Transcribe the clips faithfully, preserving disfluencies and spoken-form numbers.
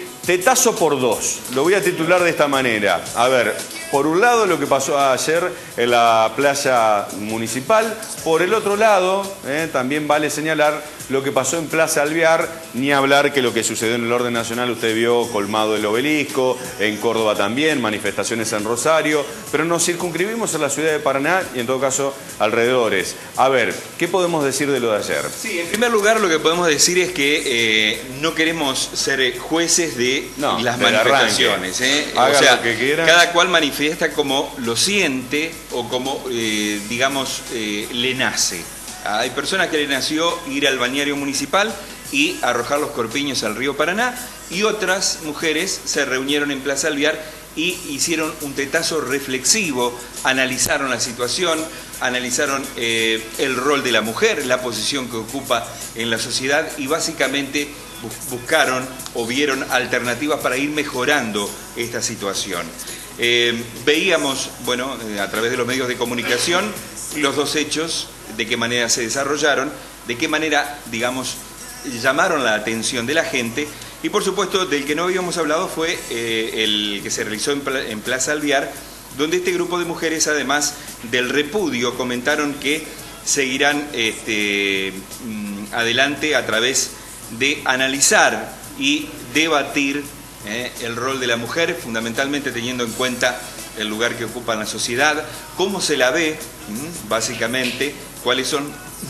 Tetazo por dos, lo voy a titular de esta manera. A ver, por un lado lo que pasó ayer en la playa municipal, por el otro lado, eh, también vale señalar lo que pasó en Plaza Alvear, ni hablar que lo que sucedió en el orden nacional, usted vio colmado el obelisco, en Córdoba también, manifestaciones en Rosario, pero nos circunscribimos en la ciudad de Paraná y en todo caso alrededores. A ver, ¿qué podemos decir de lo de ayer? Sí, en primer lugar lo que podemos decir es que eh, no queremos ser jueces de no, las de manifestaciones. Eh. Haga o sea, lo que quiera. Cada cual manifiesta como lo siente o como, eh, digamos, eh, le nace. Hay personas que le nació ir al balneario municipal y arrojar los corpiños al río Paraná, y otras mujeres se reunieron en Plaza Alvear y hicieron un tetazo reflexivo, analizaron la situación, analizaron eh, el rol de la mujer, la posición que ocupa en la sociedad, y básicamente buscaron o vieron alternativas para ir mejorando esta situación. Eh, veíamos, bueno, a través de los medios de comunicación, los dos hechos, de qué manera se desarrollaron, de qué manera, digamos, llamaron la atención de la gente, y por supuesto del que no habíamos hablado fue eh, el que se realizó en, en Plaza Alvear, donde este grupo de mujeres, además del repudio, comentaron que seguirán este, adelante a través de analizar y debatir eh, el rol de la mujer, fundamentalmente teniendo en cuenta el lugar que ocupa en la sociedad, cómo se la ve, básicamente, cuáles son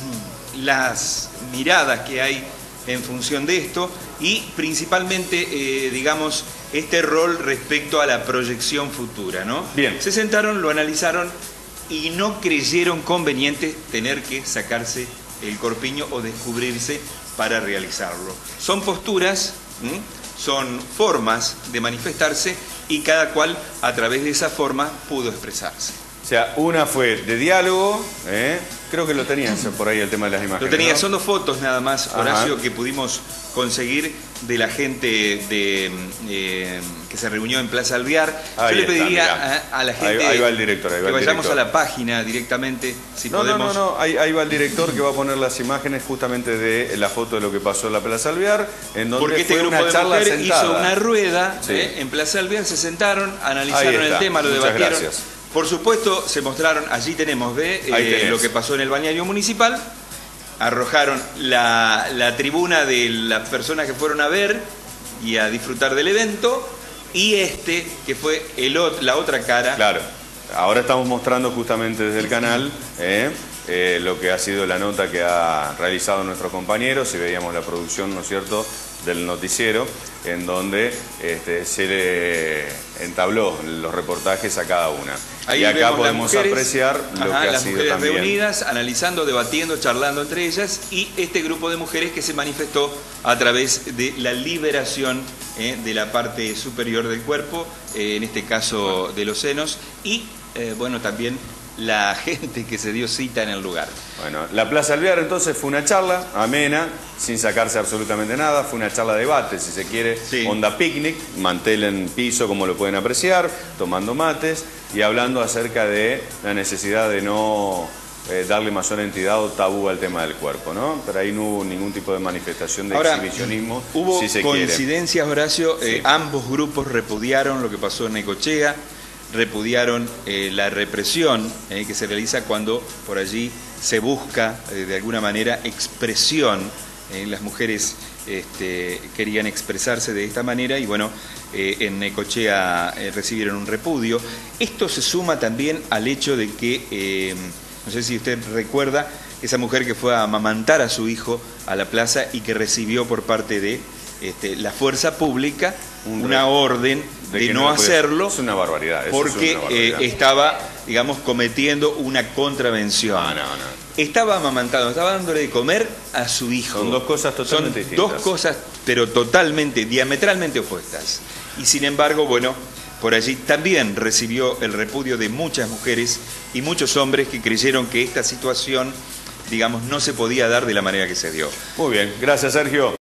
las miradas que hay en función de esto, y principalmente, eh, digamos, este rol respecto a la proyección futura, ¿no? Bien. Se sentaron, lo analizaron y no creyeron conveniente tener que sacarse el corpiño o descubrirse para realizarlo. Son posturas, ¿m? son formas de manifestarse, y cada cual a través de esa forma pudo expresarse. O sea, una fue de diálogo, ¿eh? Creo que lo tenías por ahí el tema de las imágenes. Lo tenía, ¿no? Son dos fotos nada más, Horacio, Ajá. que pudimos conseguir de la gente de, eh, que se reunió en Plaza Alvear. Ahí Yo le pediría está, a, a la gente ahí, ahí va el director, ahí va que el vayamos director. a la página directamente, si no, podemos. No, no, no, ahí, ahí va el director que va a poner las imágenes justamente de la foto de lo que pasó en la Plaza Alvear, en donde Porque este fue grupo una de charla mujeres sentada. hizo una rueda sí. eh, en Plaza Alvear, se sentaron, analizaron el tema, lo Muchas debatieron. Gracias. Por supuesto, se mostraron, allí tenemos, ve, eh, lo que pasó en el balneario municipal. Arrojaron la, la tribuna de las personas que fueron a ver y a disfrutar del evento, y este, que fue el, la otra cara. Claro, ahora estamos mostrando justamente desde el canal eh, eh, lo que ha sido la nota que ha realizado nuestro compañero, si veíamos la producción, ¿no es cierto?, del noticiero, en donde este, se le entabló los reportajes a cada una. Ahí y acá podemos podemos apreciar lo ajá, que ha las sido mujeres también. reunidas, analizando, debatiendo, charlando entre ellas, y este grupo de mujeres que se manifestó a través de la liberación eh, de la parte superior del cuerpo, eh, en este caso de los senos, y eh, bueno, también la gente que se dio cita en el lugar. Bueno, la Plaza Alvear entonces fue una charla amena, sin sacarse absolutamente nada, fue una charla de debate, si se quiere, sí. onda picnic, mantel en piso, como lo pueden apreciar, tomando mates y hablando acerca de la necesidad de no eh, darle mayor entidad o tabú al tema del cuerpo, ¿no? Pero ahí no hubo ningún tipo de manifestación de Ahora, exhibicionismo, hubo si se coincidencias, quiere. Horacio, sí. eh, ambos grupos repudiaron lo que pasó en Necochea, repudiaron eh, la represión eh, que se realiza cuando por allí se busca eh, de alguna manera expresión. Eh, las mujeres este, querían expresarse de esta manera y bueno, eh, en Necochea eh, recibieron un repudio. Esto se suma también al hecho de que, eh, no sé si usted recuerda, esa mujer que fue a amamantar a su hijo a la plaza y que recibió por parte de este, la fuerza pública un una orden de, de no, no hacerlo. Es una barbaridad. Eso porque es una barbaridad. Eh, estaba, digamos, cometiendo una contravención. No, no, no. Estaba amamantando, estaba dándole de comer a su hijo. Son dos cosas totalmente Son distintas. dos cosas, pero totalmente, diametralmente opuestas. Y sin embargo, bueno, por allí también recibió el repudio de muchas mujeres y muchos hombres que creyeron que esta situación, digamos, no se podía dar de la manera que se dio. Muy bien, gracias Sergio.